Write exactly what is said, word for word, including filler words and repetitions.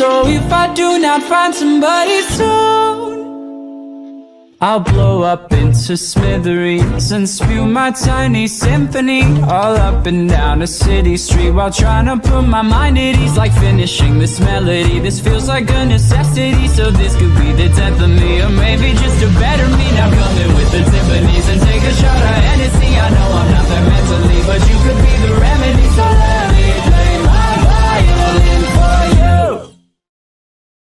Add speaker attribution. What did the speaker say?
Speaker 1: So if I do not find somebody soon, I'll blow up into smithereens and spew my tiny symphony all up and down a city street, while trying to put my mind at ease, like finishing this melody. This feels like a necessity, so this could be the death of me, or maybe just a better me. Now coming with the timpanis and take a shot of Hennessy. I know